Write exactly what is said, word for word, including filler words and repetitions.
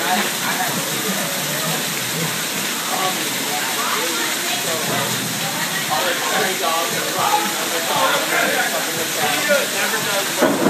Other dogs are running, other dogs are something like that.